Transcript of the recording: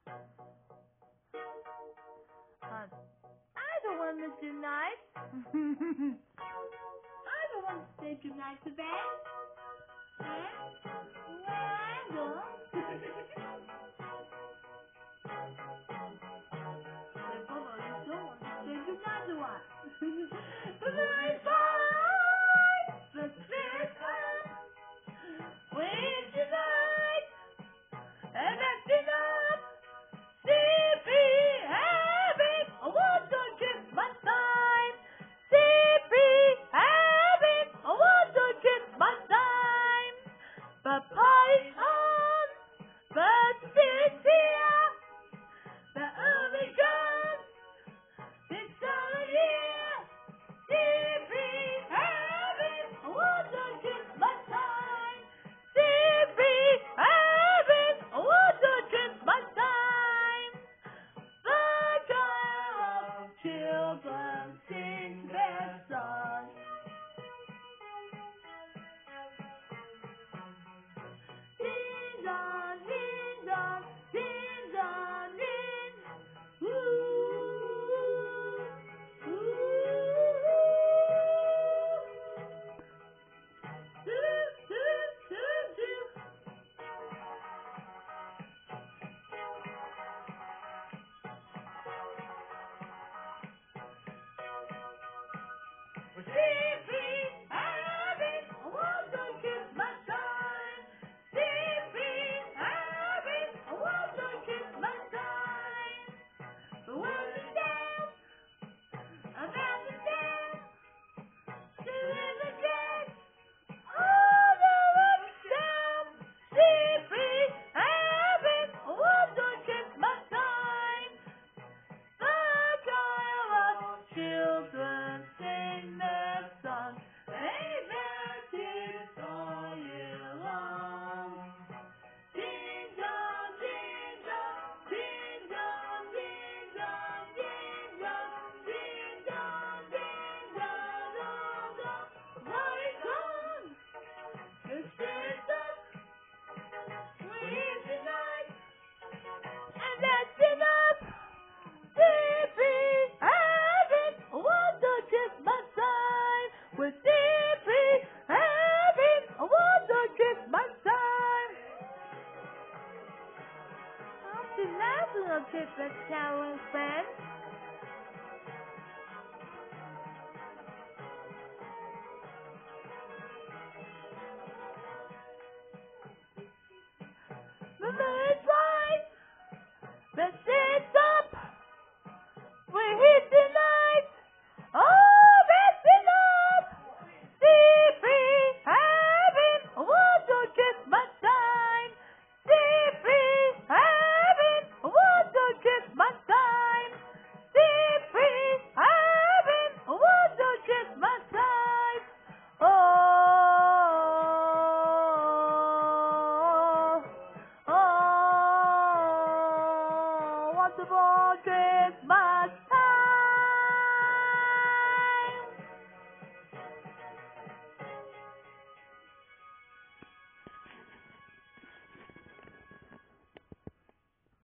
I don't want Mr. Knight. I don't want to take you night to bed. Well, I don't. Papa, you don't want to take you night to what? The very fine, the spirit fine. With the night, and acting up. Sleepy habit, I want to get my time. Sleepy habit, I want to get my time. But Python, but Cynthia, the early guns, this time of year. Sleepy habit, I want to get my time. Sleepy habit, I want to get my time. Children sing their song. Ding dong, ding dong, ding dong, ding. Ooh, ooh, ooh, ooh, ooh. Sleepy habit, I want to kiss my time. Sleepy habit, I want to kiss my time. The world is down, about to dance, doing the dance. All the world is down. Sleepy habit, I want to kiss my time. The choir of children sing their song. They practice all year long. Ding dong, ding dong, ding dong, ding dong, ding dong, ding dong, ding dong, dong, dong. Money gone, the spirit's up, we're here tonight, and that's enough. Sleepy habit, I want to kiss my time. With sleepy habit, I want to kiss my time. I'm too nice, little Pippa Carol friend.